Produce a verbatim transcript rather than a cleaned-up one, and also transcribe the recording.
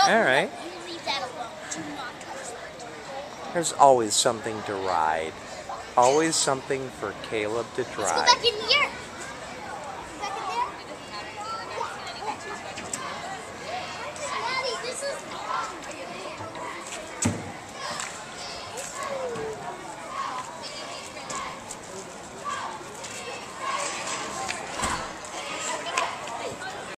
All right. You leave that alone. Do not touch that. There's always something to ride. Always something for Caleb to Let's go try. back in here.